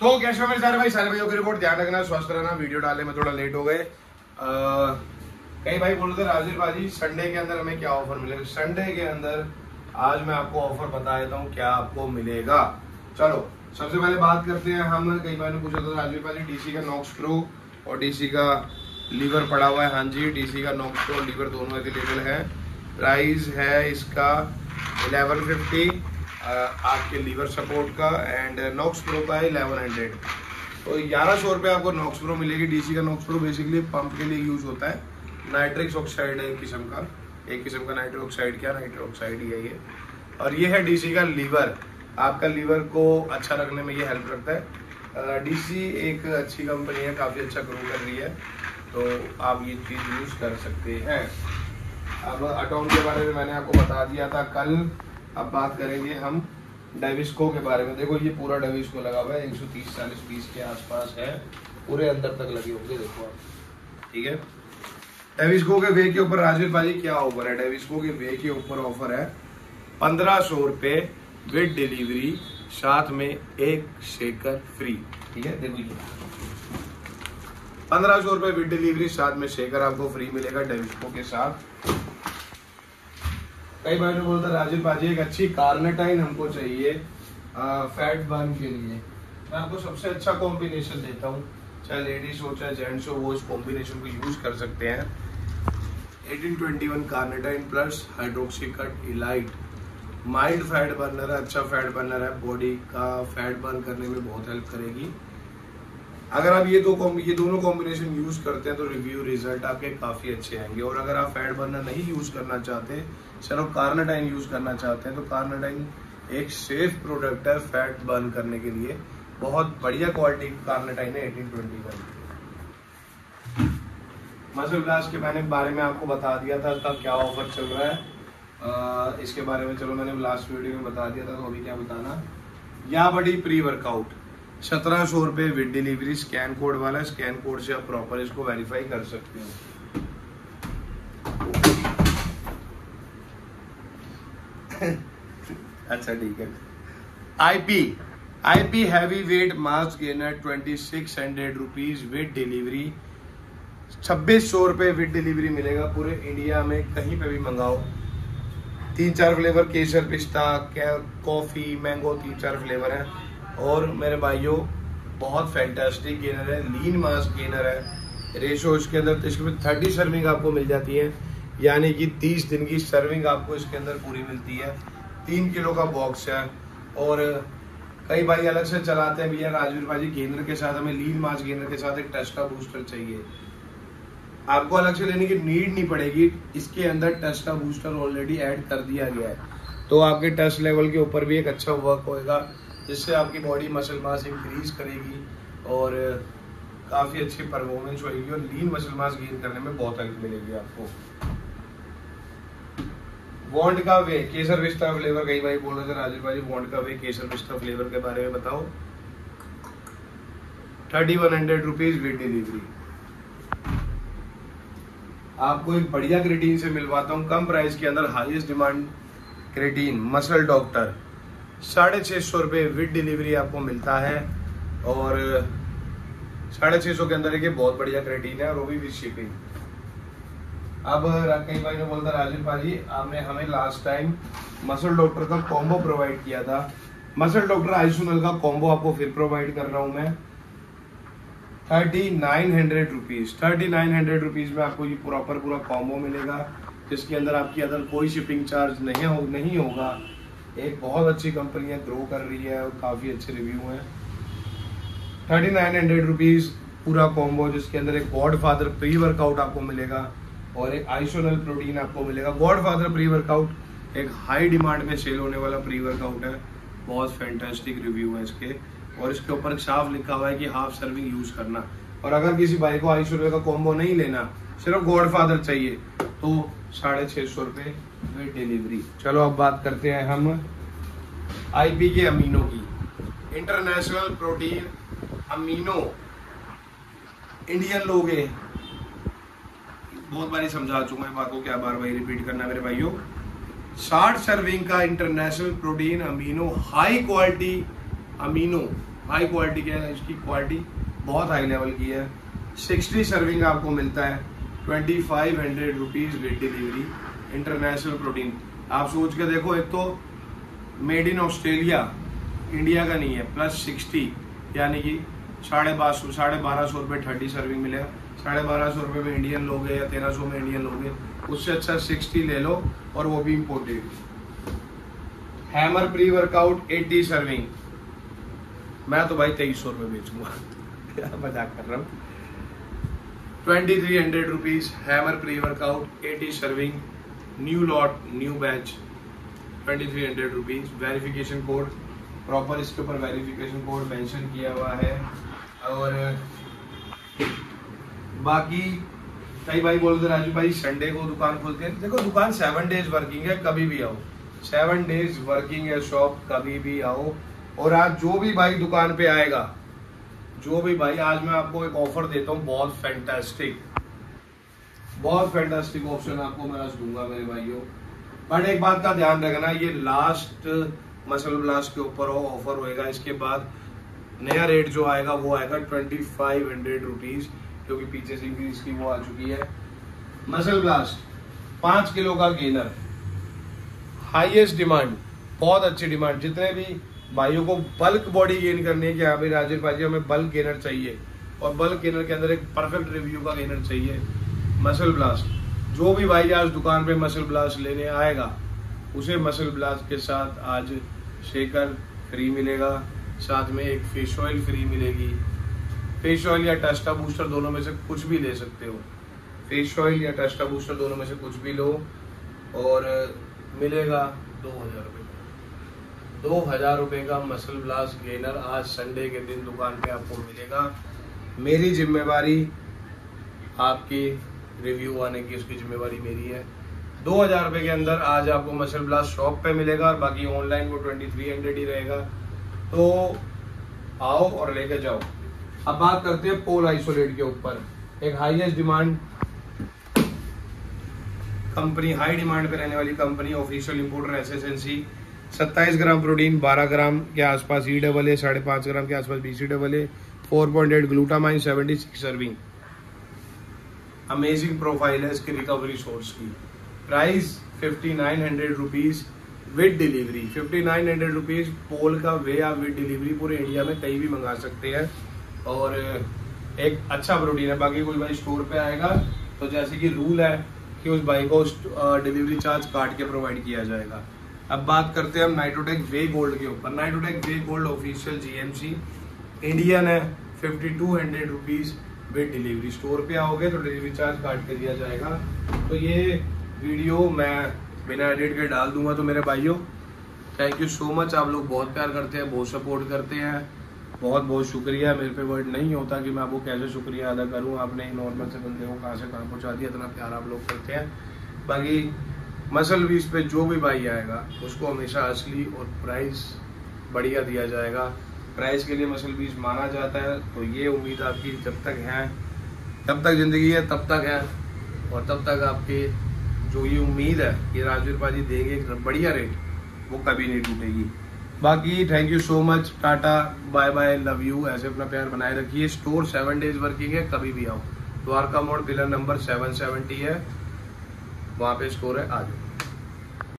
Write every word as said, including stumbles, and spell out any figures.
तो कैसे हो मेरे सारे भाई, सारे भाइयों की रिपोर्ट, ध्यान रखना, स्वस्थ रहना। वीडियो डालने में थोड़ा लेट हो गए। कई भाई बोल रहे थे राजीव भाजी संडे के अंदर हमें क्या ऑफर मिलेगा। संडे के अंदर आज मैं आपको ऑफर बता देता हूँ क्या आपको मिलेगा। चलो सबसे पहले बात करते हैं हम। कई बार ने पूछा था राजीव भाजी डीसी का नॉक्स प्रो और डीसी का लीवर पड़ा हुआ है। हाँ जी, डीसी का नॉक्स प्रो लीवर दोनों अवेलेबल है। प्राइस है इसका इलेवन फिफ्टी आपके लीवर सपोर्ट का, एंड नॉक्स प्रो का है इलेवन हंड्रेड। तो ग्यारह सौ रुपये आपको नॉक्स प्रो मिलेगी। डीसी का नॉक्स प्रो बेसिकली पंप के लिए यूज होता है। नाइट्रिक्स ऑक्साइड है एक किस्म का, एक किस्म का नाइट्रिक ऑक्साइड, क्या नाइट्रिक ऑक्साइड ही है ये। और ये है डीसी का लीवर, आपका लीवर को अच्छा रखने में ये हेल्प करता है। डीसी एक अच्छी कंपनी है, काफ़ी अच्छा ग्रो कर रही है, तो आप ये चीज़ यूज कर सकते हैं। अब अटोन के बारे में मैंने आपको बता दिया था कल। अब बात करेंगे हम डेविस्को के बारे में। देखो ये पूरा डेविस्को लगा हुआ है, एक सौ तीस चालीस पीस के आसपास है, पूरे अंदर तक लगे होंगे, देखो आप, ठीक है। डेविस्को के वे के ऊपर राजीव भाजी क्या ऑफर है? डेविस्को के वे के ऊपर ऑफर है पंद्रह सौ रुपये विद डिलीवरी, साथ में एक शेकर फ्री, ठीक है। देखो ये पंद्रह सौ रुपये विद डिलीवरी, साथ में शेकर आपको फ्री मिलेगा डेविस्को के साथ। कई बार जो बोलता राजीव भाजी एक अच्छी कार्नेटाइन हमको चाहिए आ, फैट बर्न के लिए। मैं आपको सबसे अच्छा कॉम्बिनेशन देता हूँ, चाहे लेडीज हो चाहे जेंट्स हो, वो इस कॉम्बिनेशन को यूज कर सकते हैं। Eighteen twenty one carnitine plus hydroxycut elite, mild fat burner है, अच्छा फैट बर्नर है, बॉडी का फैट बर्न करने में बहुत हेल्प करेगी। अगर आप ये दो ये दोनों कॉम्बिनेशन यूज करते हैं तो रिव्यू रिजल्ट आपके काफी अच्छे आएंगे। और अगर आप फैट बर्नर नहीं यूज करना चाहते, सिर्फ कार्नेटाइन यूज करना चाहते हैं, तो कार्नेटाइन एक सेफ प्रोडक्ट है फैट बर्न करने के लिए। बहुत बढ़िया क्वालिटी की कार्नेटाइन है eighteen twenty one. Muscle blast के मैंने बारे में आपको बता दिया था, इसका क्या ऑफर चल रहा है आ, इसके बारे में चलो मैंने लास्ट वीडियो में बता दिया था, तो अभी क्या बताना। या बड़ी प्री वर्कआउट सत्रह सौ रुपये विद डिलीवरी, स्कैन कोड वाला, स्कैन कोड से आप प्रॉपर इसको वेरीफाई कर सकते हो। अच्छा ठीक है। IP IP heavy weight mass gainer twenty six hundred rupees with delivery, छब्बीस सौ रुपये विद डिलीवरी मिलेगा पूरे इंडिया में, कहीं पे भी मंगाओ। तीन चार फ्लेवर, केसर, पिस्ता, कॉफी, मैंगो, तीन चार फ्लेवर है। और मेरे भाइयों बहुत फैंटास्टिक गेनर है, लीन मास गेनर है। रेशो इसके अंदर इसके थर्टी सर्विंग आपको मिल जाती है, यानी कि तीस दिन की सर्विंग आपको इसके अंदर पूरी मिलती है। तीन किलो का बॉक्स है। और कई भाई अलग से चलाते हैं, भैया राजवीर भाजी गेनर के साथ हमें लीन मास गेनर के साथ एक टेस्टा बूस्टर चाहिए। आपको अलग से लेने की नीड नहीं पड़ेगी, इसके अंदर टेस्टा बूस्टर ऑलरेडी ऐड कर दिया गया है, तो आपके टेस्ट लेवल के ऊपर भी एक अच्छा वर्क होएगा, जिससे आपकी बॉडी मसल मास इंक्रीज करेगी और काफी अच्छी परफॉर्मेंस होगी और लीन मसल मास गेन करने में बहुत हेल्प मिलेगी आपको। वॉन्ड का वे केसर पिस्ता फ्लेवर, कई भाई बोल रहे थे राजीव भाई वॉन्ड का वे केसर पिस्ता फ्लेवर के बारे में बताओ। Thirty one hundred rupees with delivery. आपको एक बढ़िया क्रेटीन से मिलवाता हूँ कम प्राइस के अंदर, highest demand creatine muscle doctor, साढ़े छः सौ रुपये विद डिलीवरी आपको मिलता है। और साढ़े छः सौ के अंदर एक बहुत बढ़िया क्रेटीन है, और वो भी विद शिपिंग। अब कई भाई ने बोलता राजीव भाजी आपने हमें लास्ट टाइम मसल डॉक्टर का कॉम्बो प्रोवाइड किया था। मसल डॉक्टर आइसोनल का कॉम्बो आपको फिर प्रोवाइड कर रहा हूँ मैं, thirty nine hundred rupees thirty nine hundred rupees में आपको ये प्रॉपर पूरा कॉम्बो मिलेगा, जिसके अंदर आपकी अदर कोई शिपिंग चार्ज नहीं हो नहीं होगा। एक बहुत अच्छी कंपनी है, ग्रो कर रही है और काफी अच्छे रिव्यू हैं। थर्टी नाइन हंड्रेड रुपीज पूरा कॉम्बो, जिसके अंदर एक गॉड फादर प्री वर्कआउट आपको मिलेगा और एक आइसोनल प्रोटीन आपको मिलेगा। गॉड फादर प्री वर्कआउट एक हाई डिमांड में सेल होने वाला प्री वर्कआउट है, बहुत फैंटास्टिक रिव्यू है इसके, और इसके ऊपर साफ लिखा हुआ है कि हाफ सर्विंग यूज करना। और अगर किसी भाई को आइसोनल का कॉम्बो नहीं लेना, सिर्फ गॉड फादर चाहिए, तो साढ़े छह सौ रुपये विद डिलीवरी। चलो अब बात करते हैं हम आईपी के अमीनो की। इंटरनेशनल प्रोटीन अमीनो, इंडियन लोग हैं, बहुत बारी समझा चुका है बात को, क्या बार बार रिपीट करना मेरे भाइयों। साठ सर्विंग का international protein amino, high quality amino, high quality की है, इसकी क्वालिटी बहुत हाई लेवल की है। सिक्सटी सर्विंग आपको मिलता है, twenty five hundred rupees with delivery, international protein. आप सोच के देखो, एक तो मेड इन ऑस्ट्रेलिया, इंडिया का नहीं है, प्लस सिक्सटी यानी कि साढ़े बारह सौ साढ़े बारह सौ रुपये थर्टी सर्विंग मिलेगा। साढ़े बारह सौ रुपये में इंडियन लोगे या तेरह सौ में इंडियन लोगे, उससे अच्छा सिक्सटी ले लो, और वो भी imported. Hammer pre workout eighty serving, मैं तो भाई तेईस सौ रुपये बेचूंगा मजाक कर रहा हूँ। Twenty three hundred rupees Hammer pre workout eighty serving, new lot new batch, twenty three hundred rupees. Verification code proper इसके ऊपर वेरिफिकेशन कोड मेंशन किया हुआ है। और बाकी कई भाई बोलते राजू भाई संडे को दुकान खोलते हैं, देखो दुकान सेवन डेज वर्किंग है, कभी भी आओ, सेवन डेज वर्किंग है शॉप, कभी भी आओ। और आज जो भी भाई दुकान पे आएगा, जो भी भाई, आज मैं आपको एक ऑफर देता हूँ, बहुत फैंटास्टिक, बहुत फैंटास्टिक ऑप्शन आपको मैं आज दूंगा मेरे भाइयों। बट एक बात का ध्यान रखना, ये लास्ट मसल ब्लास्ट के ऊपर ऑफर होएगा, इसके बाद नया रेट जो आएगा वो आएगा ट्वेंटी फाइव हंड्रेड रुपीज, क्योंकि पीछे से इंक्रीज की वो आ चुकी है। मसल ब्लास्ट पांच किलो का गेनर, हाईएस्ट डिमांड, बहुत अच्छी डिमांड। जितने भी भाइयों को बल्क बॉडी गेन करनी है कि हाँ भाई राजेश भाई हमें बल्क गेनर चाहिए, और बल्क गेनर के अंदर एक परफेक्ट रिव्यू का गेनर चाहिए, मसल ब्लास्ट। जो भी भाई आज दुकान पे मसल ब्लास्ट लेने आएगा, उसे मसल ब्लास्ट के साथ आज शेकर फ्री मिलेगा, साथ में एक फिश ऑयल फ्री मिलेगी। फिश ऑयल या टेस्टा बूस्टर दोनों में से कुछ भी ले सकते हो, फिश ऑयल या टेस्टा बूस्टर दोनों में से कुछ भी लो, और मिलेगा दो हजार रुपये का दो हजार रुपये का मसल ब्लास्ट गेनर आज संडे के दिन दुकान पे आपको मिलेगा। मेरी जिम्मेवारी आपकी रिव्यू आने की, उसकी जिम्मेवारी मेरी है। दो हजार रुपये के अंदर आज आपको मसल ब्लास्ट शॉप पे मिलेगा, और बाकी ऑनलाइन वो ट्वेंटी थ्री हंड्रेड ही रहेगा। तो आओ और लेके जाओ। अब बात करते हैं पोल आइसोलेट के ऊपर, एक highest demand company, high demand पे रहने वाली कंपनी, ऑफिशियल इंपोर्टर एसएसएनसी। सत्ताईस ग्राम प्रोटीन, बारह ग्राम के आसपास ई डबल ए, साढ़े पाँच ग्राम के आसपास BC double A, four point eight glutamine, seventy six serving. Amazing profile है इसकी रिकवरी सोर्स की। Price fifty nine hundred rupees with delivery, fifty nine hundred rupees पोल का वे आप विद डिलीवरी पूरे इंडिया में कहीं भी मंगा सकते हैं, और एक अच्छा प्रोटीन है। बाकी कोई भाई स्टोर पे आएगा तो जैसे कि रूल है कि उस भाई को डिलीवरी चार्ज काट के प्रोवाइड किया जाएगा। अब बात करते हैं हम नाइट्रोटेक वे गोल्ड के ऊपर। Nitrotech whey gold official GMC Indian है, fifty two hundred rupees with delivery. Store पे आओगे तो डिलीवरी चार्ज काट के दिया जाएगा। तो ये वीडियो मैं बिना एडिट के डाल दूंगा। तो मेरे भाइयों थैंक यू सो मच, आप लोग बहुत प्यार करते हैं, बहुत सपोर्ट करते हैं, बहुत बहुत शुक्रिया। मेरे पे वर्ड नहीं होता कि मैं आपको कैसे शुक्रिया अदा करूं। आपने नॉर्मल से बंदे को कहाँ से कहाँ पहुँचा दिया, इतना प्यार आप लोग करते हैं। बाकी मसल बीस पे जो भी भाई आएगा उसको हमेशा असली और प्राइस बढ़िया दिया जाएगा। प्राइस के लिए मसल बीस माना जाता है। तो ये उम्मीद आपकी जब तक है, जब तक जिंदगी है तब तक है, और तब तक आपकी जो ये उम्मीद है कि राजवीर पाजी देंगे एक बढ़िया रेट, वो कभी नहीं टूटेगी। बाकी thank you so much, tata bye bye, love you. ऐसे अपना प्यार बनाए रखिए। स्टोर सेवन डेज वर्किंग है, कभी भी आओ। द्वारका मोड़ पिलर नंबर सेवन सेवेंटी है, वहाँ पे स्टोर है, आ जाओ।